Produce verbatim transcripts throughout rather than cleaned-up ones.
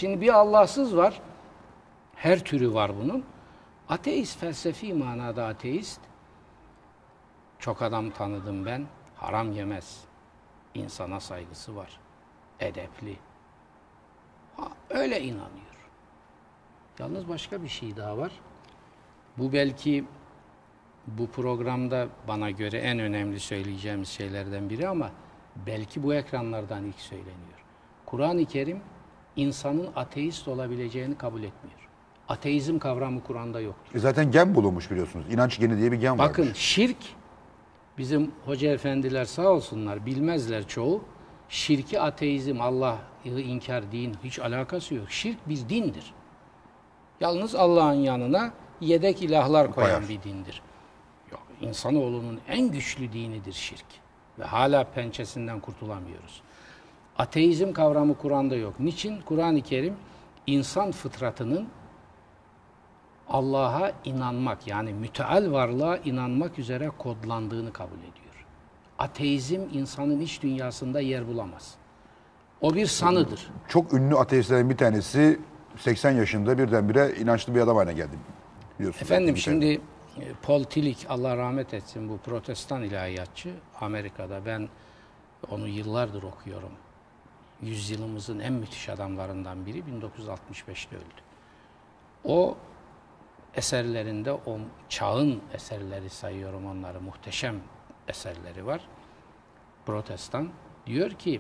Şimdi bir Allahsız var. Her türü var bunun. Ateist, felsefi manada ateist. Çok adam tanıdım ben. Haram yemez. İnsana saygısı var. Edepli. Ha, öyle inanıyor. Yalnız başka bir şey daha var. Bu belki bu programda bana göre en önemli söyleyeceğimiz şeylerden biri ama belki bu ekranlardan ilk söyleniyor. Kur'an-ı Kerim insanın ateist olabileceğini kabul etmiyor. Ateizm kavramı Kur'an'da yoktur. E zaten gen bulunmuş biliyorsunuz. İnanç geni diye bir gen var. Bakın şirk, bizim hoca efendiler sağ olsunlar bilmezler çoğu. Şirki ateizm, Allah'ı inkar, din hiç alakası yok. Şirk bir dindir. Yalnız Allah'ın yanına yedek ilahlar koyan Koyar. bir dindir. Yok, insanoğlunun en güçlü dinidir şirk. Ve hala pençesinden kurtulamıyoruz. Ateizm kavramı Kur'an'da yok. Niçin? Kur'an-ı Kerim insan fıtratının Allah'a inanmak, yani müteal varlığa inanmak üzere kodlandığını kabul ediyor. Ateizm insanın iç dünyasında yer bulamaz. O bir sanıdır. Çok ünlü ateistlerin bir tanesi seksen yaşında birdenbire inançlı bir adam haline geldi. Biliyorsunuz. Efendim Bir şimdi Paul Tillich, Allah rahmet etsin, bu protestan ilahiyatçı Amerika'da. Ben onu yıllardır okuyorum. Yüzyılımızın en müthiş adamlarından biri bin dokuz yüz altmış beşte öldü. O eserlerinde, o çağın eserleri sayıyorum onları, muhteşem eserleri var. Protestan diyor ki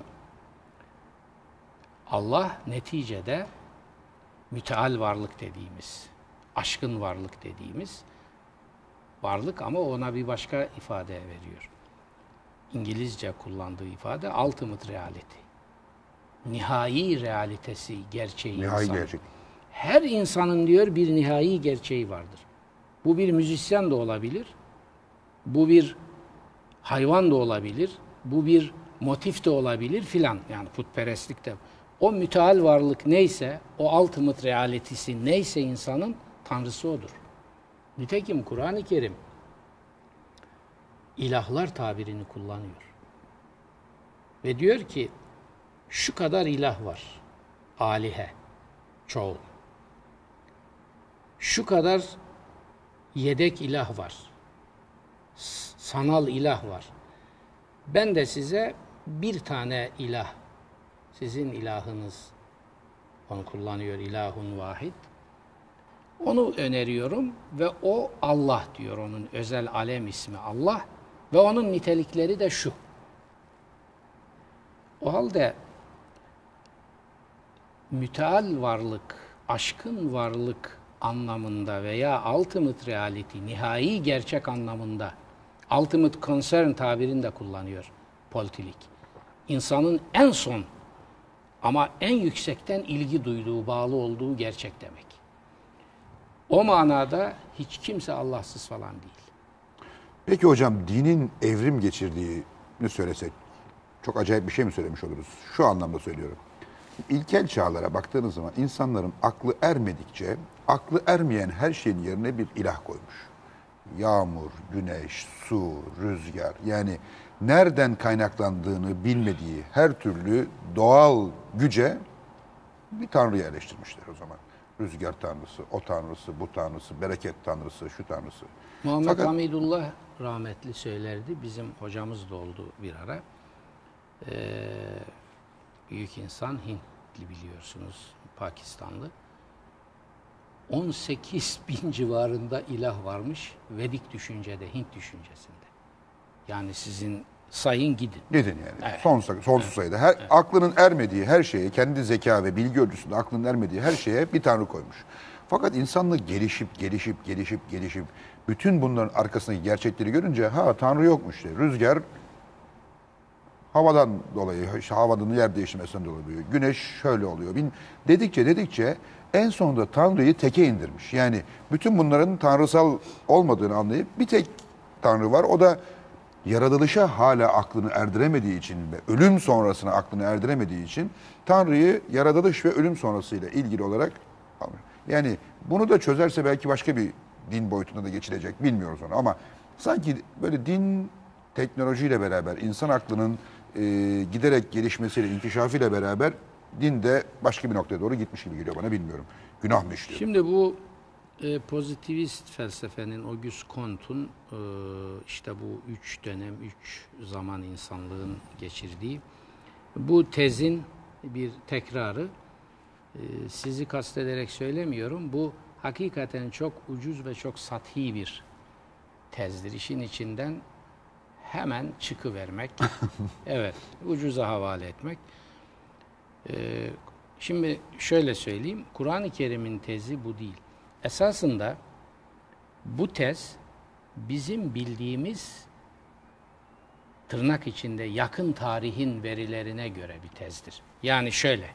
Allah neticede müteal varlık dediğimiz, aşkın varlık dediğimiz varlık ama ona bir başka ifade veriyor. İngilizce kullandığı ifade ultimate reality. Nihai realitesi, gerçeği Nihai insan. gerçek. Her insanın diyor bir nihai gerçeği vardır. Bu bir müzisyen de olabilir. Bu bir hayvan da olabilir. Bu bir motif de olabilir filan. Yani putperestlik de. O müteal varlık neyse, o ultimate realitesi neyse insanın tanrısı odur. Nitekim Kur'an-ı Kerim ilahlar tabirini kullanıyor. Ve diyor ki şu kadar ilah var. Alihe, çoğul. Şu kadar yedek ilah var. Sanal ilah var. Ben de size bir tane ilah, sizin ilahınız, onu kullanıyor, ilahun vahid. Onu öneriyorum ve o Allah diyor, onun özel alem ismi Allah ve onun nitelikleri de şu. O halde müteal varlık, aşkın varlık anlamında veya ultimate reality, nihai gerçek anlamında, ultimate concern tabirini de kullanıyor Paul Tillich. İnsanın en son ama en yüksekten ilgi duyduğu, bağlı olduğu gerçek demek. O manada hiç kimse Allahsız falan değil. Peki hocam, dinin evrim geçirdiğini söylesek çok acayip bir şey mi söylemiş oluruz? Şu anlamda söylüyorum. İlkel çağlara baktığınız zaman insanların aklı ermedikçe aklı ermeyen her şeyin yerine bir ilah koymuş. Yağmur, güneş, su, rüzgar, yani nereden kaynaklandığını bilmediği her türlü doğal güce bir tanrı yerleştirmişler o zaman. Rüzgar tanrısı, o tanrısı, bu tanrısı, bereket tanrısı, şu tanrısı. Muhammed Fakat Hamidullah rahmetli söylerdi. Bizim hocamız da oldu bir ara. Ee, büyük insan, Hintli biliyorsunuz, Pakistanlı. on sekiz bin civarında ilah varmış Vedik düşüncede, Hint düşüncesinde. Yani sizin sayın gidin. Gidin yani. Evet. Sonsuz, sonsuz Evet. sayıda. Her, Evet. Aklının ermediği her şeye, kendi zeka ve bilgi ölçüsünde aklının ermediği her şeye bir tanrı koymuş. Fakat insanlık gelişip, gelişip, gelişip, gelişip bütün bunların arkasındaki gerçekleri görünce ha tanrı yokmuş işte. Rüzgar havadan dolayı, işte havanın yer değişmesinden dolayı oluyor. Güneş şöyle oluyor. Bin, dedikçe dedikçe en sonunda tanrıyı teke indirmiş. Yani bütün bunların tanrısal olmadığını anlayıp bir tek tanrı var. O da yaratılışa hala aklını erdiremediği için ve ölüm sonrasına aklını erdiremediği için Tanrı'yı yaratılış ve ölüm sonrasıyla ilgili olarak almış. Yani bunu da çözerse belki başka bir din boyutuna da geçilecek, bilmiyoruz onu, ama sanki böyle din teknolojiyle beraber insan aklının e, giderek gelişmesiyle, inkişafıyla beraber din de başka bir noktaya doğru gitmiş gibi geliyor bana, bilmiyorum. Günah mı işliyor? Şimdi bu e, pozitivist felsefenin, Auguste Comte'un e, işte bu üç dönem, üç zaman insanlığın geçirdiği bu tezin bir tekrarı. E, sizi kastederek söylemiyorum. Bu hakikaten çok ucuz ve çok sathi bir tezdir. İşin içinden hemen çıkıvermek, evet, ucuza havale etmek. Ee, şimdi şöyle söyleyeyim, Kur'an-ı Kerim'in tezi bu değil. Esasında bu tez bizim bildiğimiz tırnak içinde yakın tarihin verilerine göre bir tezdir. Yani şöyle,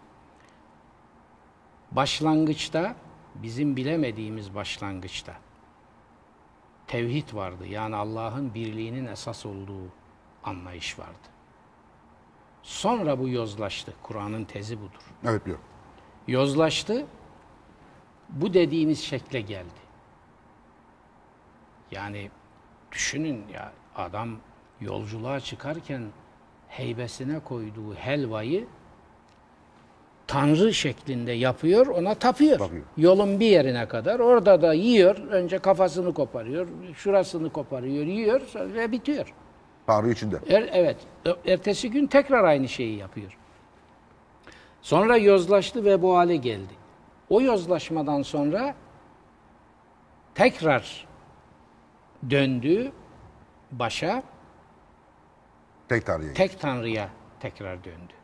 başlangıçta, bizim bilemediğimiz başlangıçta tevhid vardı. Yani Allah'ın birliğinin esas olduğu anlayış vardı. Sonra bu yozlaştı. Kur'an'ın tezi budur. Evet, biliyorum. Yozlaştı. Bu dediğimiz şekle geldi. Yani düşünün ya, adam yolculuğa çıkarken heybesine koyduğu helvayı Tanrı şeklinde yapıyor, ona tapıyor. Tapıyor. Yolun bir yerine kadar. Orada da yiyor. Önce kafasını koparıyor, şurasını koparıyor, yiyor ve bitiyor. Tanrı içinde. Er, evet. Ertesi gün tekrar aynı şeyi yapıyor. Sonra yozlaştı ve bu hale geldi. O yozlaşmadan sonra tekrar döndü başa, Tek Tanrı'ya. tek Tanrı'ya tekrar döndü.